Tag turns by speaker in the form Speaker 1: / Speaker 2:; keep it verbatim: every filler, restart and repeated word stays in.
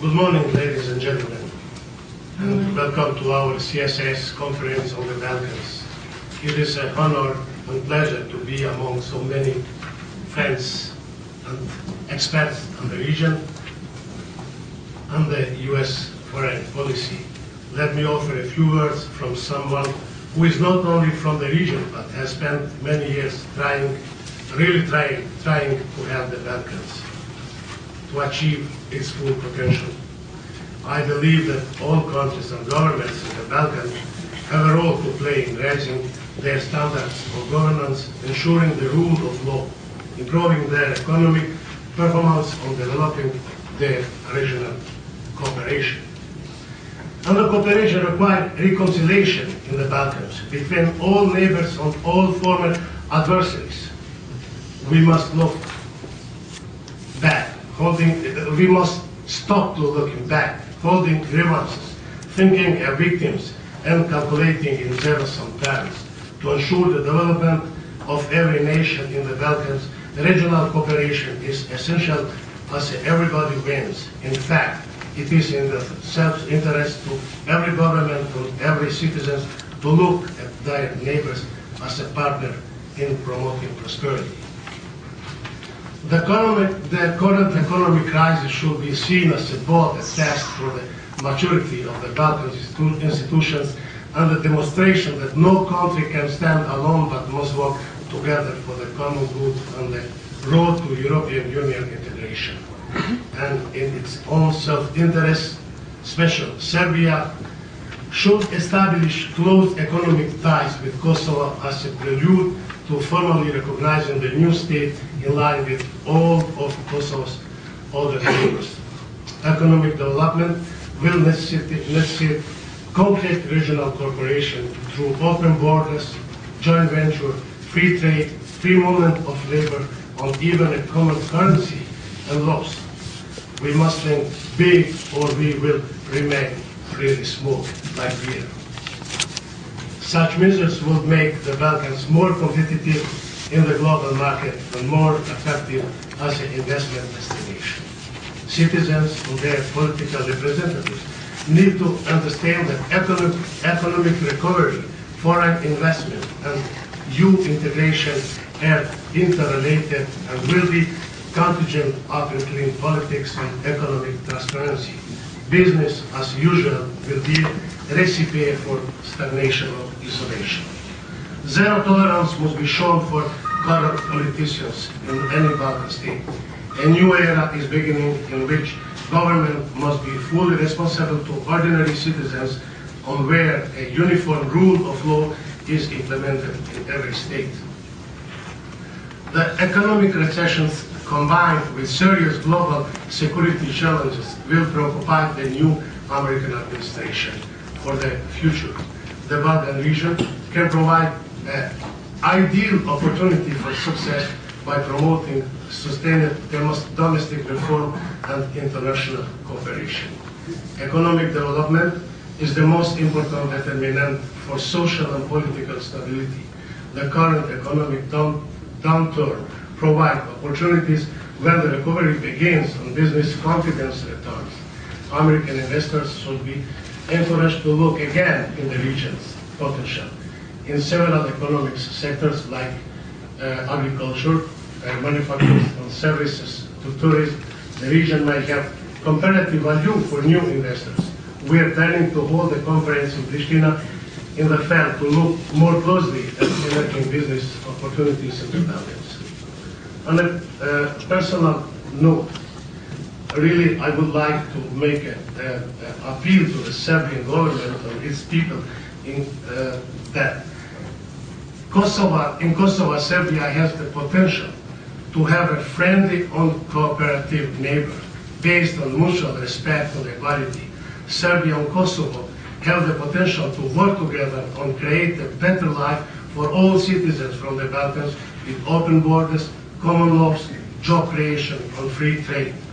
Speaker 1: Good morning, ladies and gentlemen, and welcome to our C S S conference on the Balkans. It is an honor and pleasure to be among so many friends and experts on the region and the U S foreign policy. Let me offer a few words from someone who is not only from the region, but has spent many years trying, really trying, trying to help the Balkans to achieve its full potential. I believe that all countries and governments in the Balkans have a role to play in raising their standards of governance, ensuring the rule of law, improving their economic performance, and developing their regional cooperation. And the cooperation requires reconciliation in the Balkans between all neighbors and all former adversaries. We must look back, holding, we must stop to looking back, holding grievances, thinking of victims, and calculating in zero-sum terms. To ensure the development of every nation in the Balkans, regional cooperation is essential as everybody wins. In fact, it is in the self-interest to every government and every citizen to look at their neighbors as a partner in promoting prosperity. The, economic, the current economic crisis should be seen as a both a test for the maturity of the Balkan institutions and a demonstration that no country can stand alone but must work together for the common good and the road to European Union integration. And in its own self-interest, special Serbia should establish close economic ties with Kosovo as a prelude to formally recognizing the new state in line with all of Kosovo's other neighbors. Economic development will necessitate, necessitate concrete regional cooperation through open borders, joint venture, free trade, free movement of labor, and even a common currency and laws. We must think big or we will remain really small, like beer. Such measures would make the Balkans more competitive in the global market and more effective as an investment destination. Citizens and their political representatives need to understand that economic, economic recovery, foreign investment, and E U integration are interrelated and will be contingent upon clean politics and economic transparency. Business as usual will be a recipe for stagnation or isolation. Zero tolerance must be shown for corrupt politicians in any Balkan state. A new era is beginning in which government must be fully responsible to ordinary citizens on where a uniform rule of law is implemented in every state. The economic recessions combined with serious global security challenges will preoccupy the new American administration for the future. The Balkan region can provide an ideal opportunity for success by promoting sustained domestic reform and international cooperation. Economic development is the most important determinant for social and political stability. The current economic down, downturn provides opportunities when the recovery begins and business confidence returns. American investors should be encouraged to look again in the region's potential. In several economic sectors like uh, agriculture, uh, manufacturing and services to tourism, the region may have comparative value for new investors. We are planning to hold a conference in Pristina in the fall to look more closely at emerging business opportunities in the Balkans. On a uh, personal note, really I would like to make an appeal to the Serbian government and its people in uh, that Kosovo, in Kosovo, Serbia has the potential to have a friendly and cooperative neighbor based on mutual respect and equality. Serbia and Kosovo have the potential to work together and create a better life for all citizens from the Balkans with open borders, common laws, job creation, and free trade.